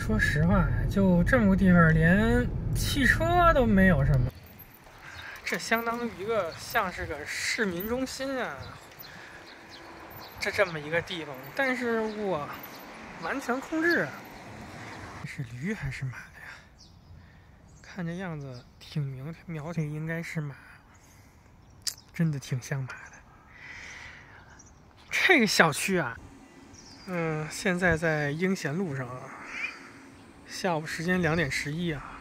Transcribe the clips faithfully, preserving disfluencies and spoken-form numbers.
说实话，就这么个地方，连汽车都没有什么，这相当于一个像是个市民中心啊，这这么一个地方，但是我完全控制啊。这是驴还是马呀？看这样子挺苗苗条，应该是马，真的挺像马的。这个小区啊，嗯，现在在英贤路上啊，下午时间两点十一啊。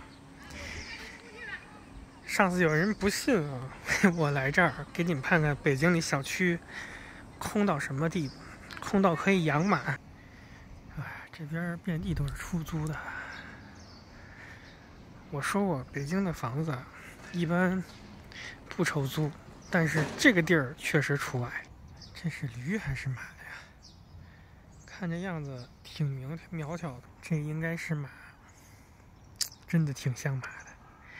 上次有人不信啊，我来这儿给你们看看北京里小区空到什么地步，空到可以养马。哎，这边遍地都是出租的。我说过，北京的房子一般不抽租，但是这个地儿确实除外。这是驴还是马呀？看这样子挺苗苗条的，这应该是马，真的挺像马的。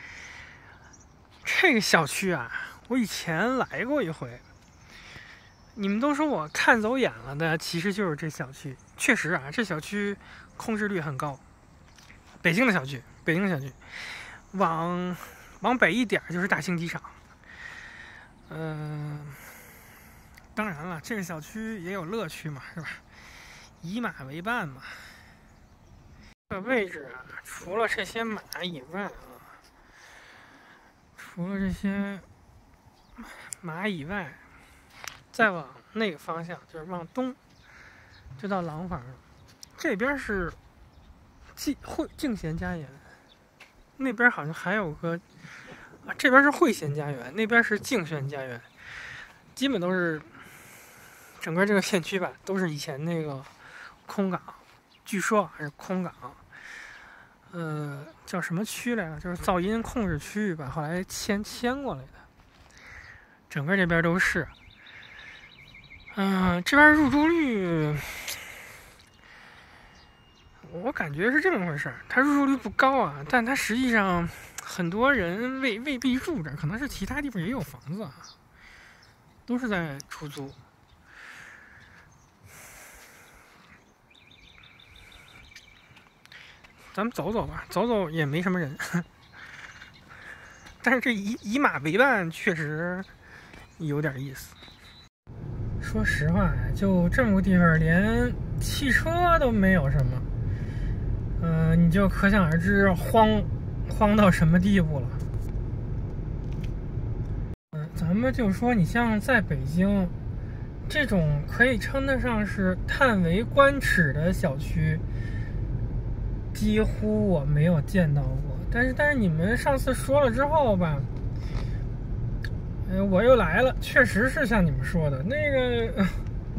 这个小区啊，我以前来过一回。你们都说我看走眼了的，其实就是这小区。确实啊，这小区空置率很高。北京的小区，北京的小区，往往北一点就是大兴机场。嗯、呃，当然了，这个小区也有乐趣嘛，是吧？以马为伴嘛。这个位置啊，除了这些马以外啊，除了这些马以外，再往那个方向就是往东，就到廊坊了。这边是静会静贤家园，那边好像还有个啊，这边是汇贤家园，那边是静轩家园，基本都是整个这个片区吧，都是以前那个空港，据说还是空港，呃，叫什么区来着？就是噪音控制区域吧，后来迁迁过来的。整个这边都是，嗯、呃，这边入住率，我感觉是这么回事儿，它入住率不高啊，但它实际上很多人未未必住这儿，可能是其他地方也有房子啊，都是在出租。咱们走走吧，走走也没什么人，但是这以以马为伴确实有点意思。说实话，就这么个地方，连汽车都没有什么，嗯、呃，你就可想而知荒荒到什么地步了。嗯、呃，咱们就说，你像在北京这种可以称得上是叹为观止的小区，几乎我没有见到过。但是，但是你们上次说了之后吧，呃，我又来了，确实是像你们说的那个，呃、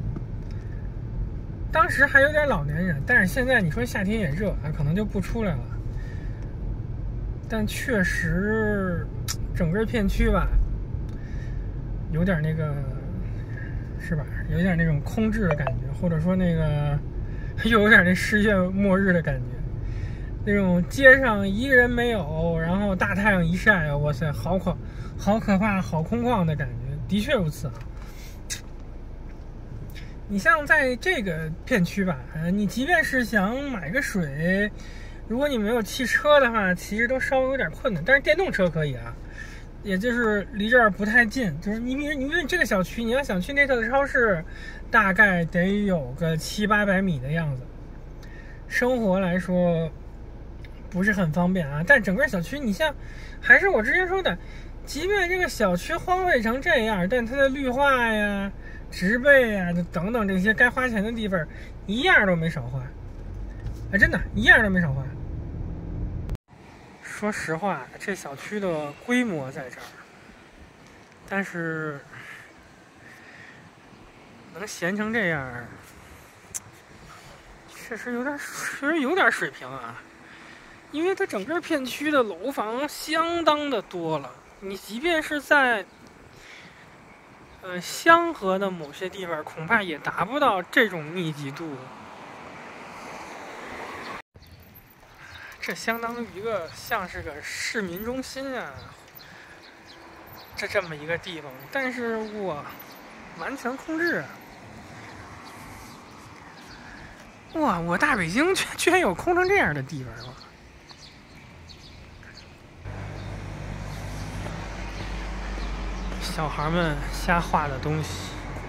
当时还有点老年人，但是现在你说夏天也热啊，可能就不出来了。但确实，整个片区吧，有点那个，是吧？有点那种空置的感觉，或者说那个，又有点那世界末日的感觉。那种街上一个人没有，然后大太阳一晒，哇塞，好可好可怕，好空旷的感觉，的确如此啊。你像在这个片区吧，你即便是想买个水，如果你没有汽车的话，其实都稍微有点困难。但是电动车可以啊，也就是离这儿不太近，就是你你你这个小区，你要想去那头的超市，大概得有个七八百米的样子。生活来说不是很方便啊，但整个小区，你像，还是我之前说的，即便这个小区荒废成这样，但它的绿化呀、植被呀等等这些该花钱的地方，一样都没少花，啊，真的，一样都没少花。说实话，这小区的规模在这儿，但是能闲成这样，确实有点，确实有点水平啊。因为它整个片区的楼房相当的多了，你即便是在呃香河的某些地方，恐怕也达不到这种密集度。这相当于一个像是个市民中心啊，这这么一个地方，但是我完全控制啊。 哇，我大北京居居然有空成这样的地方了！小孩们瞎画的东西。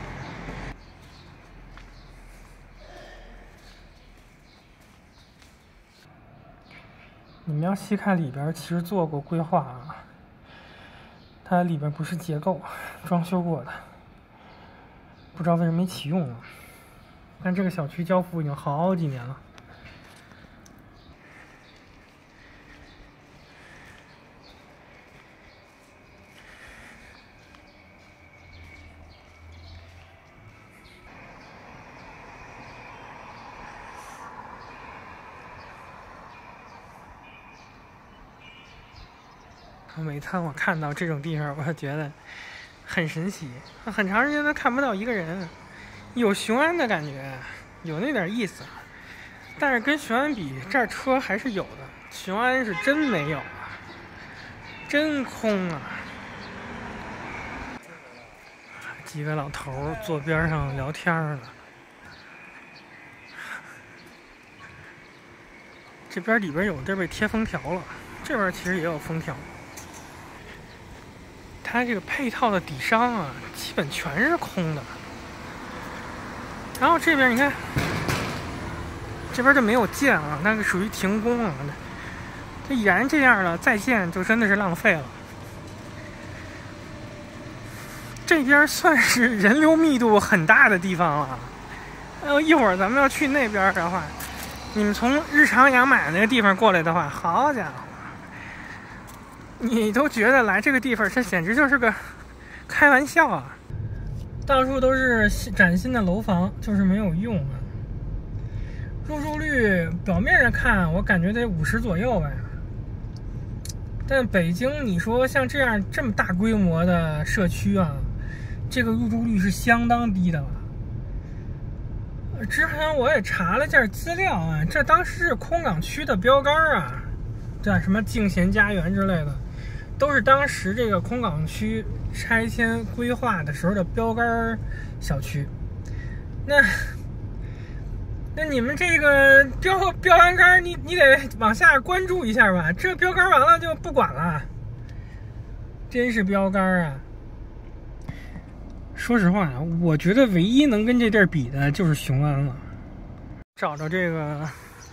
你们要细看里边，其实做过规划啊。它里边不是结构，装修过的，不知道为什么没启用啊。但这个小区交付已经好几年了。每次我看到这种地方，我觉得很神奇，很长时间都看不到一个人，有雄安的感觉，有那点意思。但是跟雄安比，这儿车还是有的，雄安是真没有啊，真空啊。几个老头坐边上聊天呢。这边里边有地儿被贴封条了，这边其实也有封条。它这个配套的底商啊，基本全是空的。然后这边你看，这边就没有建了，那个属于停工了。这已然这样了，再建就真的是浪费了。这边算是人流密度很大的地方了。呃，一会儿咱们要去那边的话，你们从日常养马那个地方过来的话，好家伙！你都觉得来这个地方，这简直就是个开玩笑啊！到处都是崭新的楼房，就是没有用啊。入住率表面上看，我感觉得五十左右呗。但北京，你说像这样这么大规模的社区啊，这个入住率是相当低的了。之前我也查了下资料啊，这当时是空港区的标杆啊，对，什么敬贤家园之类的。都是当时这个空港区拆迁规划的时候的标杆小区。那那你们这个标标栏杆，你你得往下关注一下吧。这标杆完了就不管了，真是标杆啊！说实话，我觉得唯一能跟这地儿比的就是雄安了。找着这个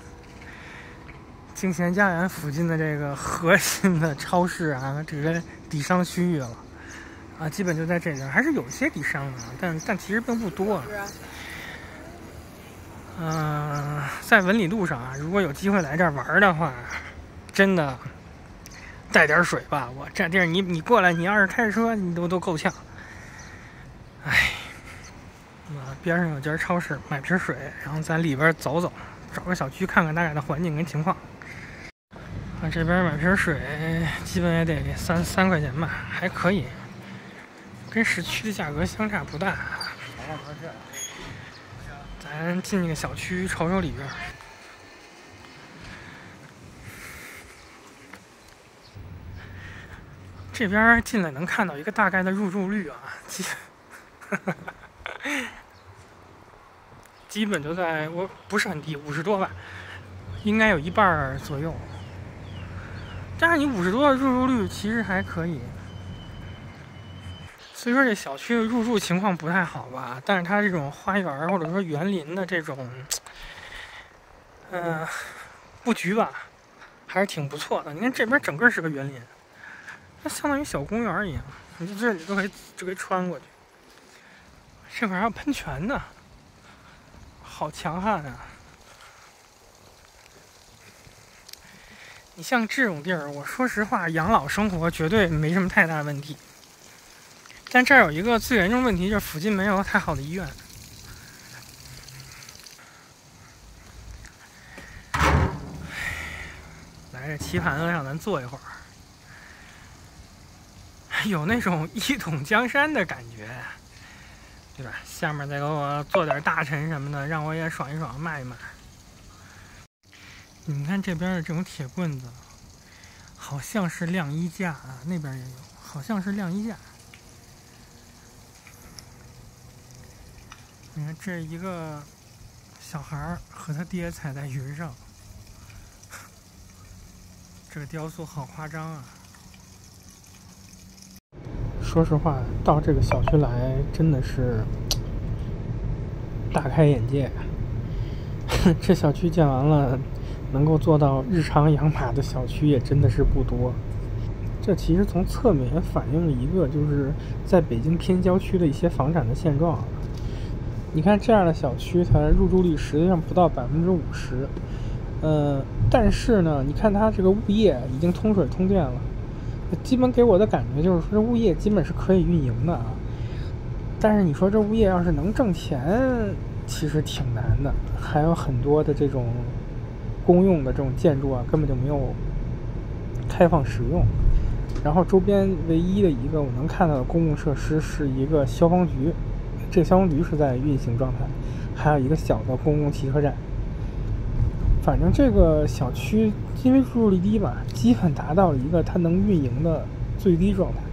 敬贤家园附近的这个核心的超市啊，这个底商区域了啊，基本就在这边，还是有些底商的，但但其实并不多。嗯、呃，在文理路上啊，如果有机会来这儿玩的话，真的带点水吧。我这地儿你你过来，你要是开着车，你都都够呛。哎，啊，边上有家超市，买瓶水，然后在里边走走，找个小区看看大概的环境跟情况。啊，这边买瓶水基本也得三三块钱吧，还可以，跟市区的价格相差不大。咱进这个小区瞅瞅里边。这边进来能看到一个大概的入住率啊，基基本就在我不是很低，五十多吧，应该有一半左右。但是你五十多的入住率其实还可以，所以说这小区的入住情况不太好吧？但是它这种花园或者说园林的这种，嗯、呃，布局吧，还是挺不错的。你看这边整个是个园林，它相当于小公园一样，你就这里都可以就可以穿过去。这会儿还有喷泉呢，好强悍啊！你像这种地儿，我说实话，养老生活绝对没什么太大问题。但这儿有一个最严重问题，就是附近没有太好的医院。来这棋盘子上咱坐一会儿，有那种一统江山的感觉，对吧？下面再给我做点大臣什么的，让我也爽一爽，骂一骂。你们看这边的这种铁棍子，好像是晾衣架啊，那边也有，好像是晾衣架。你看这一个小孩和他爹踩在云上，这个雕塑好夸张啊！说实话，到这个小区来真的是大开眼界。这小区建完了，能够做到日常养马的小区也真的是不多。这其实从侧面也反映了一个，就是在北京偏郊区的一些房产的现状。你看这样的小区，它入住率实际上不到百分之五十，呃，但是呢，你看它这个物业已经通水通电了，基本给我的感觉就是说，这物业基本是可以运营的啊。但是你说这物业要是能挣钱，其实挺难的，还有很多的这种公用的这种建筑啊，根本就没有开放使用。然后周边唯一的一个我能看到的公共设施是一个消防局，这个消防局是在运行状态，还有一个小的公共汽车站。反正这个小区因为入住率低嘛，基本达到了一个它能运营的最低状态。